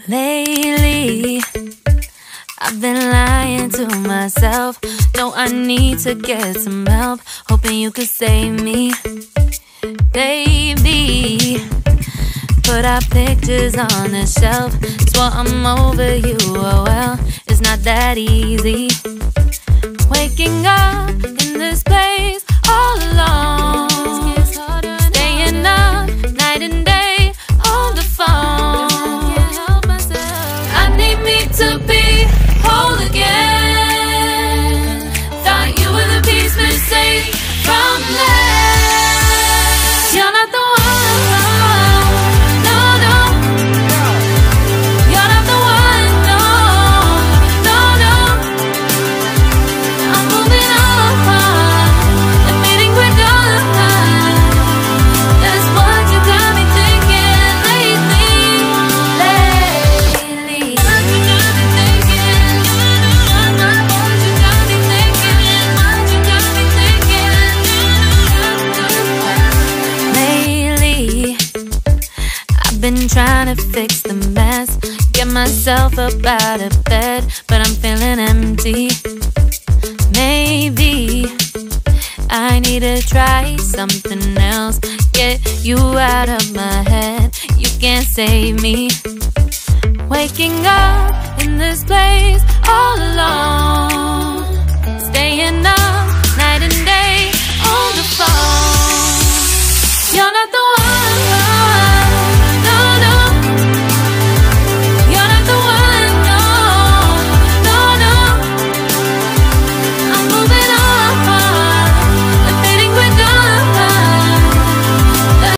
Lately, I've been lying to myself. No, I need to get some help. Hoping you could save me, baby. Put our pictures on the shelf. Swore I'm over you, oh well, it's not that easy. Waking up in this place all alone, staying up night and day on the phone. I need me to be whole again. Thought you were the piece missing from last. You're not the one, no, no. You're not the one, no, no, no. I'm moving on, admitting we're done. That's what you got me thinking lately. What you got me thinking. What you got me thinking. What you got me thinking. Lately, I've been trying to fix the mess, get myself up out of bed, but I'm feeling empty. Maybe I need to try something else. Get you out of my head, you can't save me. Waking up in this place all alone, staying up